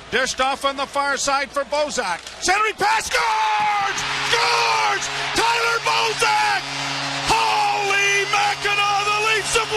Dished off on the far side for Bozak. Centering pass, scores! Scores! Tyler Bozak! Holy Mackinac, the Leafs have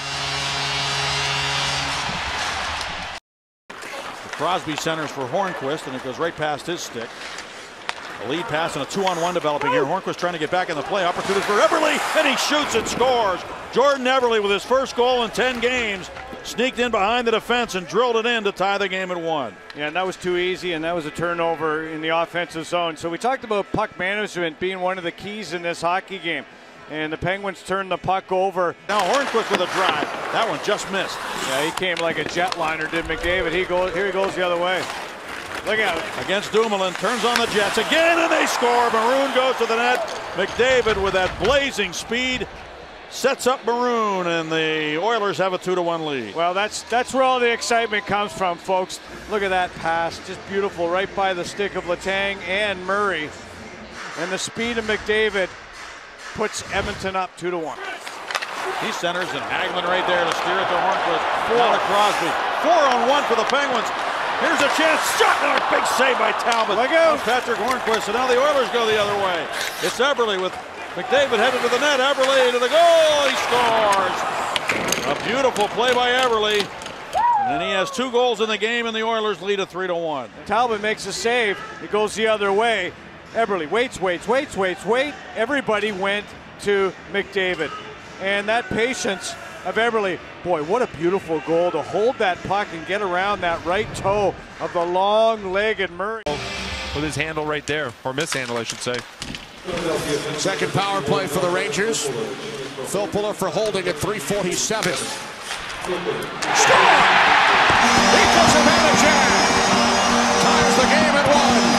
won it! Crosby centers for Hornquist, and it goes right past his stick. A lead pass and a 2-on-1 developing here. Hornquist trying to get back in the play. Opportunity for Eberle, and he shoots and scores. Jordan Eberle with his first goal in 10 games. Sneaked in behind the defense and drilled it in to tie the game at 1. Yeah, and that was too easy, and that was a turnover in the offensive zone. So we talked about puck management being one of the keys in this hockey game. And the Penguins turned the puck over. Now Hornquist with a drive. That one just missed. Yeah, he came like a jetliner, did McDavid. Here he goes the other way. Look at it. Against Dumoulin, turns on the Jets again, and they score. Maroon goes to the net. McDavid with that blazing speed sets up Maroon, and the Oilers have a 2-1 lead. Well, that's where all the excitement comes from, folks. Look at that pass, just beautiful, right by the stick of Letang and Murray. And the speed of McDavid puts Edmonton up 2-1. He centers, and Hagelin right there to steer it to Hornquist. Down to Crosby. 4-on-1 for the Penguins. Here's a chance. Shot! Oh, big save by Talbot. Look out. Patrick Hornquist, and now the Oilers go the other way. It's Eberle with McDavid headed to the net. Eberle to the goal. He scores. A beautiful play by Eberle. And he has 2 goals in the game, and the Oilers lead a 3-1. Talbot makes a save. It goes the other way. Eberle waits. Everybody went to McDavid. And that patience of Eberle, boy, what a beautiful goal to hold that puck and get around that right toe of the long-legged Murray. With his handle right there, or mishandle, I should say. Second power play for the Rangers. Phil Puller for holding at 3:47. Score! Equals advantage. Ties the game at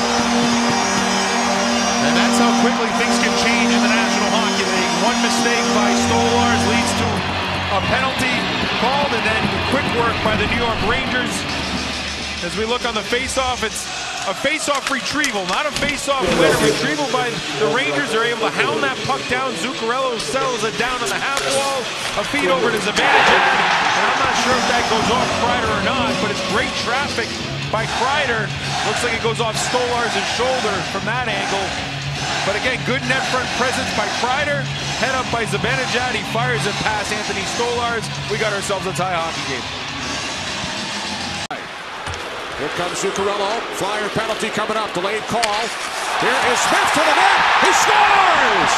1. And that's how quickly things can change in the National Hockey League. One mistake by Stolarz leads to a penalty called, and then quick work by the New York Rangers. As we look on the face-off, it's a face-off retrieval, not a face-off winner. Retrieval by the Rangers. They're able to hound that puck down. Zuccarello settles it down on the half wall. A feed over to Zibanejad. And I'm not sure if that goes off Kreider or not, but it's great traffic by Kreider. Looks like it goes off Stolarz's shoulder from that angle. But again, good net front presence by Kreider. Head up by Zibanejad. He fires it past Anthony Stolarz. We got ourselves a tie hockey game. Here comes Zuccarello. Flyer penalty coming up. Delayed call. Here is Smith to the net. He scores!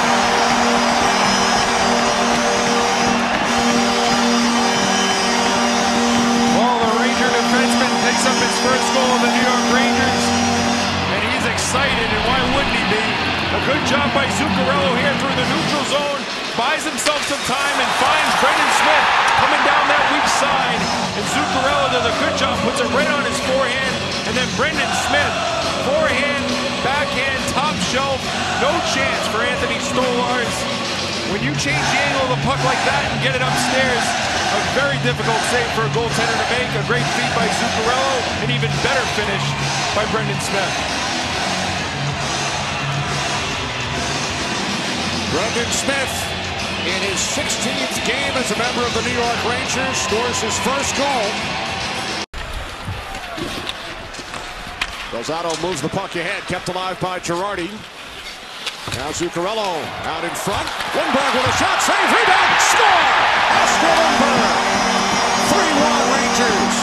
Well, the Ranger defenseman picks up his first goal of the New York Rangers. And he's excited, and why wouldn't he be? A good job by Zuccarello here through the neutral zone. Buys himself some time and finds Brendan Smith coming down that weak side. And Zuccarello does a good job, puts it right on his forehand. And then Brendan Smith, forehand, backhand, top shelf. No chance for Anthony Stolarz. When you change the angle of the puck like that and get it upstairs, a very difficult save for a goaltender to make. A great feed by Zuccarello, an even better finish by Brendan Smith. Brendan Smith, in his 16th game as a member of the New York Rangers, scores his first goal. Rosado moves the puck ahead, kept alive by Girardi. Now Zuccarello out in front. Lindbergh with a shot, save, rebound, score! Oscar Lindbergh, 3-1 Rangers.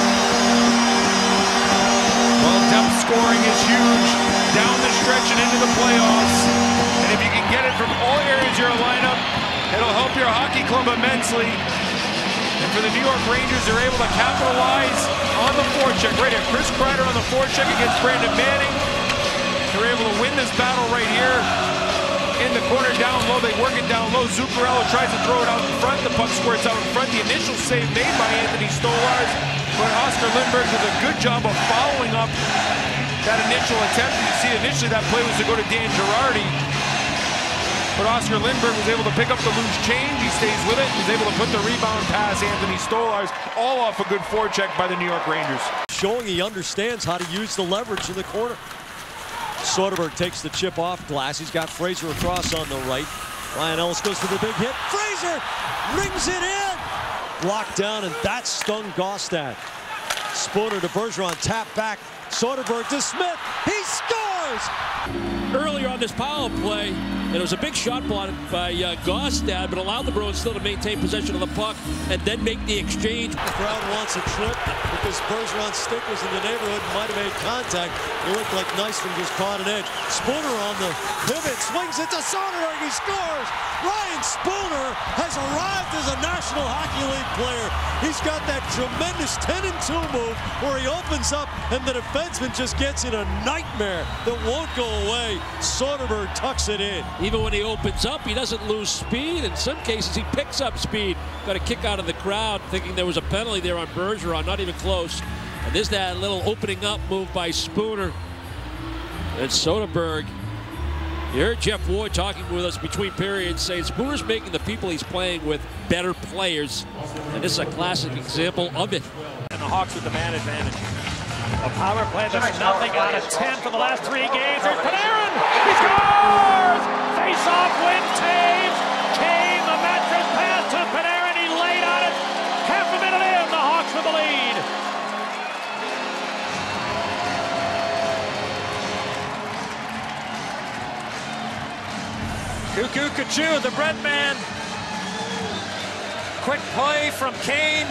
Well, depth scoring is huge down the stretch and into the playoffs. And if you can get it from all areas of your lineup, it'll help your hockey club immensely. And for the New York Rangers, they're able to capitalize on the forecheck. Right here, Chris Kreider on the forecheck against Brandon Manning. They're able to win this battle right here. In the corner down low, they work it down low. Zuccarello tries to throw it out in front. The puck squirts out in front. The initial save made by Anthony Stolarz. But Oscar Lindbergh does a good job of following up that initial attempt. You see initially that play was to go to Dan Girardi. But Oscar Lindbergh was able to pick up the loose change. He stays with it. He's able to put the rebound past Anthony Stolarz, all off a good forecheck by the New York Rangers. Showing he understands how to use the leverage in the corner. Soderberg takes the chip off glass. He's got Fraser across on the right. Ryan Ellis goes for the big hit. Fraser rings it in. Blocked down, and that stung Gaustad. Spooner to Bergeron, tap back. Soderberg to Smith. He scores! Earlier on this power play, it was a big shot blocked by Gaustad, but allowed the Bruins still to maintain possession of the puck and then make the exchange. The crowd wants a trip because Bergeron's stick was in the neighborhood, might have made contact. It looked like Nystrom just caught an edge. Spooner on the pivot, swings it to Soderberg, he scores! Ryan Spooner has arrived as a National Hockey League player. He's got that tremendous 10-2 move where he opens up and the defenseman just gets in a nightmare that won't go away. Soderberg tucks it in. Even when he opens up, he doesn't lose speed. In some cases, he picks up speed. Got a kick out of the crowd, thinking there was a penalty there on Bergeron, not even close. And there's that little opening up move by Spooner. And Soderberg. You heard Jeff Ward talking with us between periods saying Spooner's making the people he's playing with better players. And this is a classic example of it. And the Hawks with the man advantage. A power play that's nothing out of 10 for the last 3 games. There's Panarin! He scores! Face-off win, Taves! Kane, the mattress pass to Panarin. He laid on it. Half a minute in, the Hawks with the lead. Cuckoo Kachu, the bread man. Quick play from Kane.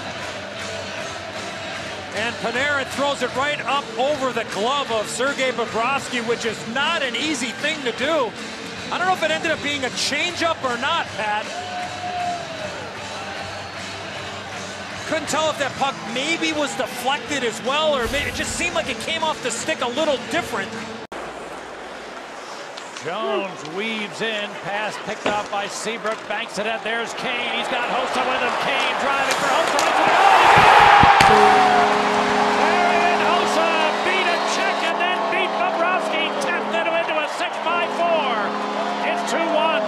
And Panarin throws it right up over the glove of Sergei Bobrovsky, which is not an easy thing to do. I don't know if it ended up being a changeup or not, Pat. Couldn't tell if that puck maybe was deflected as well, or maybe it just seemed like it came off the stick a little different. Jones weaves in, pass picked up by Seabrook, banks it out. There's Kane, he's got Hossa with him. Kane driving for Hossa. And Hossa beat a check and then beat Bobrovsky, tapped it into a 6-5-4. It's 2-1.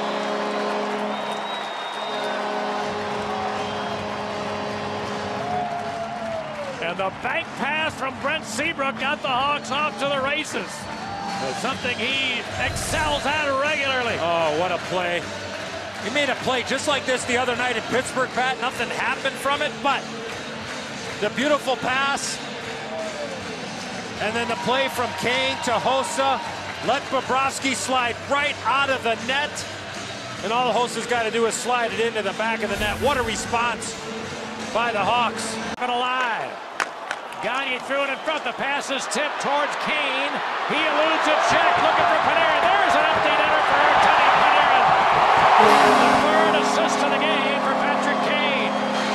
And the bank pass from Brent Seabrook got the Hawks off to the races. Something he excels at regularly. Oh, what a play. He made a play just like this the other night in Pittsburgh, Pat. Nothing happened from it, but the beautiful pass. And then the play from Kane to Hossa. Let Bobrovsky slide right out of the net. And all Hossa's got to do is slide it into the back of the net. What a response by the Hawks. Alive. Gagne threw it in front. The pass is tipped towards Kane. He eludes a check, looking for Panarin. There's an empty netter for Artemi Panarin. The third assist of the game for Patrick Kane.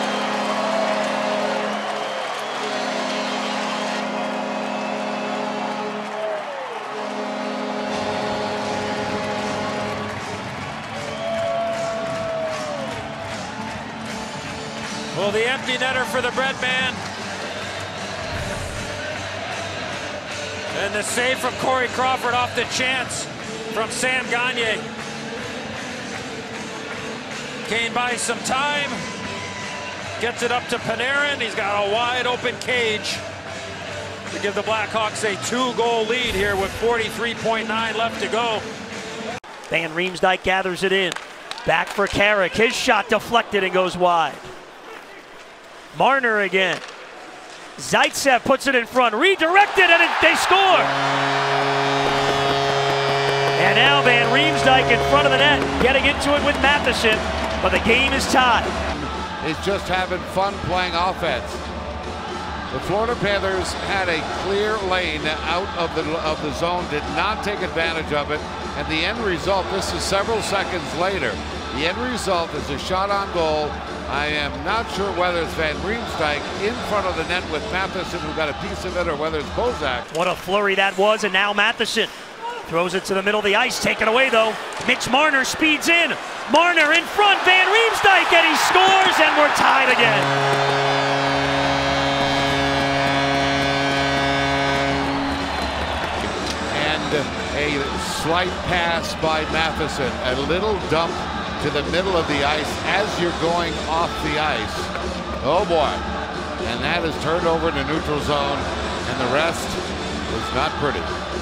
Well, the empty netter for the bread man. And the save from Corey Crawford off the chance from Sam Gagne. Kane buys some time. Gets it up to Panarin. He's got a wide open cage to give the Blackhawks a 2-goal lead here with 43.9 left to go. Van Riemsdyk gathers it in. Back for Carrick. His shot deflected and goes wide. Marner again. Zaitsev puts it in front, redirected, and they score! And now Van Riemsdyk in front of the net, getting into it with Matheson, but the game is tied. He's just having fun playing offense. The Florida Panthers had a clear lane out of the zone, did not take advantage of it, and the end result, this is several seconds later, the end result is a shot on goal. I am not sure whether it's Van Riemsdyk in front of the net with Matheson who got a piece of it, or whether it's Bozak. What a flurry that was, and now Matheson throws it to the middle of the ice, taken away though. Mitch Marner speeds in. Marner in front, Van Riemsdyk, and he scores, and we're tied again. And a slight pass by Matheson, a little dump to the middle of the ice as you're going off the ice. Oh boy. And that is turned over to neutral zone, and the rest was not pretty.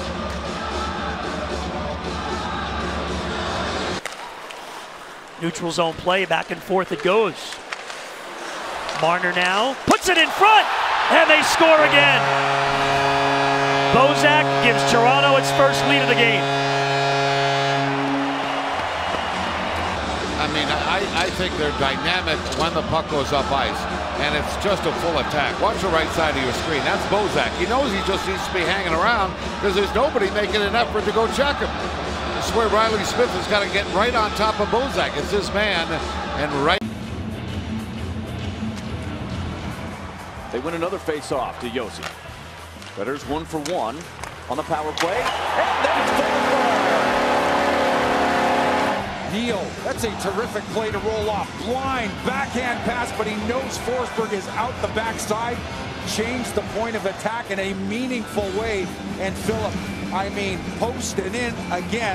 Neutral zone play, back and forth it goes. Marner now puts it in front, and they score again. Bozak gives Toronto its first lead of the game. I mean, I think they're dynamic when the puck goes up ice, and it's just a full attack. Watch the right side of your screen. That's Bozak. He knows he just needs to be hanging around because there's nobody making an effort to go check him. This is where Riley Smith has got to get right on top of Bozak. It's his man, and right. They win another face-off to Yossi. Predators 1 for 1 on the power play, and that's Neal, that's a terrific play to roll off. Blind backhand pass, but he knows Forsberg is out the backside. Changed the point of attack in a meaningful way. And Phillip, I mean, posted in again.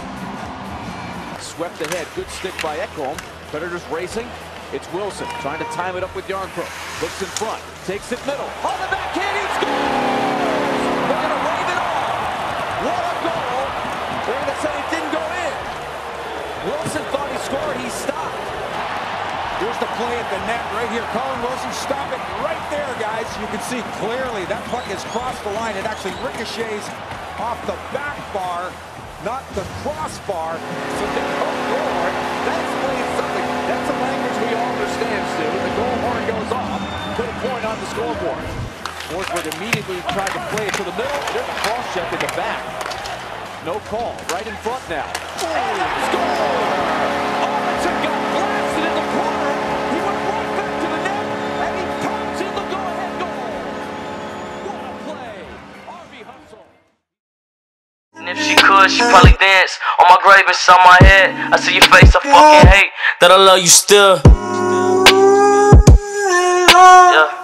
swept ahead. Good stick by Ekholm. Predators racing. It's Wilson trying to time it up with Yarncroke. Looks in front. Takes it middle. On the backhand, he scores! They're going to wave it off. What a goal. They're going to say it didn't go in. Wilson thought he scored. He stopped. Here's the play at the net right here. Colin Wilson, stop it right there, guys. You can see clearly that puck has crossed the line. It actually ricochets off the back bar, not the crossbar. So that explains something. That's a language we all understand, Stu. The goal horn goes off. Put a point on the scoreboard. Forsberg immediately tried to play it to the middle. There's a cross check in the back. No call. Right in front now. And that score! Arvidsson got blasted in the corner. He went right back to the net, and he pops in the go-ahead goal. What a play. RV Hustle. And if she could, she'd probably dance on my grave inside my head. I see your face, I fucking hate that I love you still. Yeah.